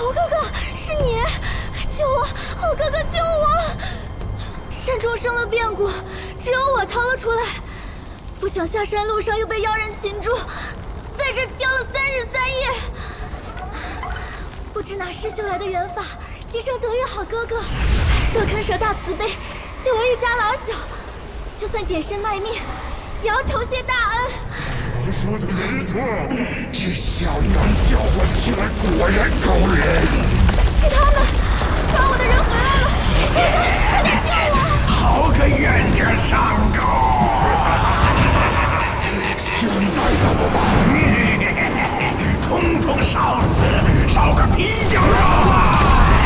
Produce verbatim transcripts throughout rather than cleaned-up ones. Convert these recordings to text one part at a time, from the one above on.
猴哥哥，是你！救我！猴哥哥，救我！山中生了变故，只有我逃了出来。不想下山路上又被妖人擒住，在这吊了三日三夜。不知哪师修来的元法，今生得遇好哥哥。若肯舍大慈悲，救我一家老小，就算点身卖命，也要酬谢大恩。 我说的没错，这小娘叫唤起来果然高人。 是他们，抓我的人回来了，哥哥，快点救我！ 好个冤家上钩！现在怎么办？统统烧死，烧个皮匠肉啊！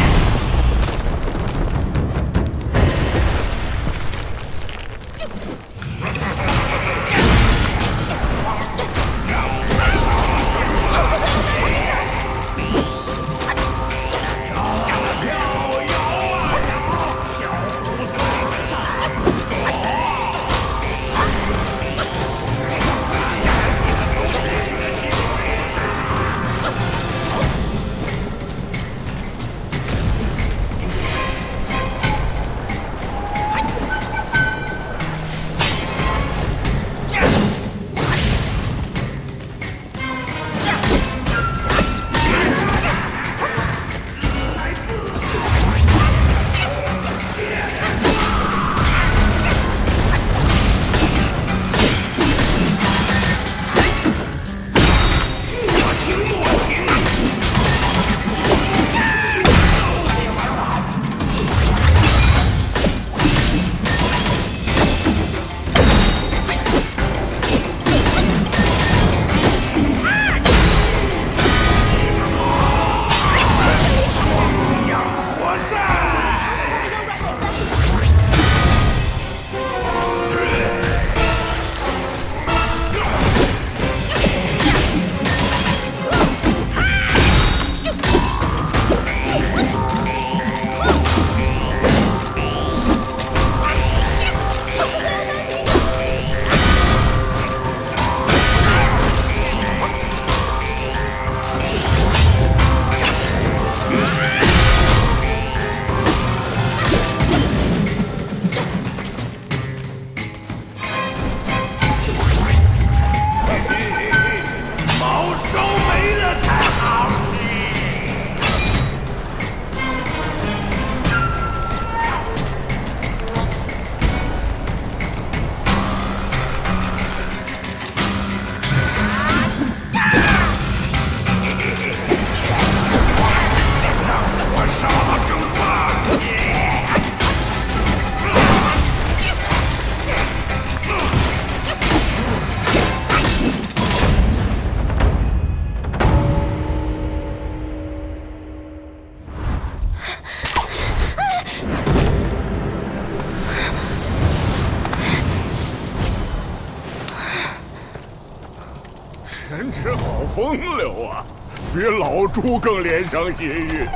简直好风流啊，比老猪更脸上血玉。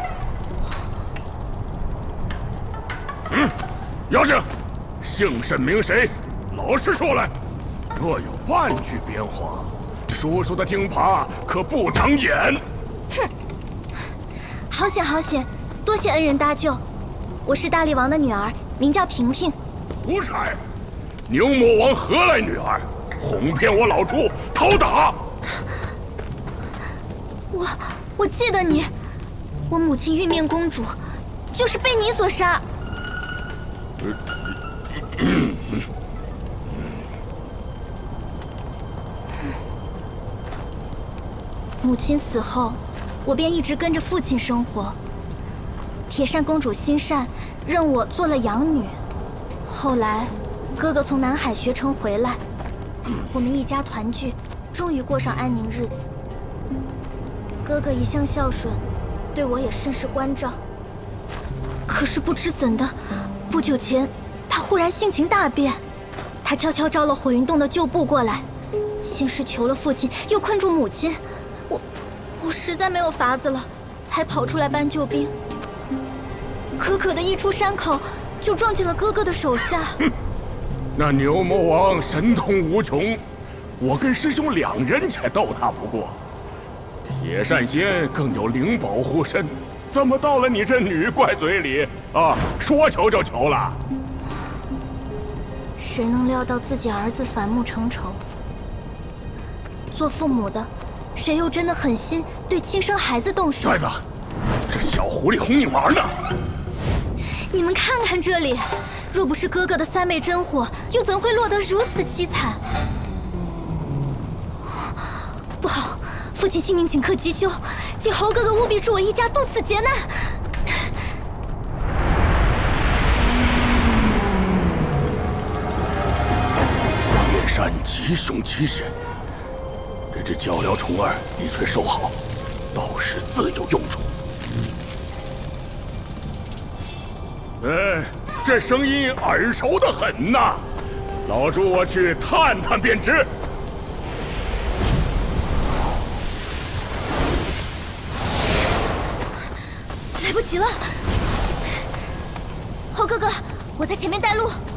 嗯，妖精，姓甚名谁？老实说来。若有半句变化，叔叔的钉耙可不长眼。 哼，好险好险，多谢恩人搭救。我是大力王的女儿，名叫萍萍。 胡扯！牛魔王何来女儿？哄骗我老猪，讨打！ 我我记得你，我母亲玉面公主，就是被你所杀。母亲死后，我便一直跟着父亲生活。铁扇公主心善，认我做了养女。后来，哥哥从南海学成回来，我们一家团聚，终于过上安宁日子。哥哥一向孝顺，对我也甚是关照。可是不知怎的，不久前他忽然性情大变，他悄悄招了火云洞的旧部过来，先是求了父亲，又困住母亲。我，我实在没有法子了，才跑出来搬救兵。可可的一出山口，就撞进了哥哥的手下。 哼，那牛魔王神通无穷，我跟师兄两人才斗他不过。铁扇仙更有灵宝护身， 怎么到了你这女怪嘴里啊？说求就求了？ 谁能料到自己儿子反目成仇？做父母的，谁又真的狠心对亲生孩子动手？ 呆子，这小狐狸哄你玩呢！ 你们看看这里，若不是哥哥的三昧真火，又怎会落得如此凄惨？不好，父亲性命顷刻急救，请侯哥哥务必助我一家渡此劫难。 火焰山极凶极神，这只脚镣虫儿一锤收好，到时自有用处。哎，这声音耳熟的很呐，老朱我去探探便知。 来不及了，侯哥哥，我在前面带路。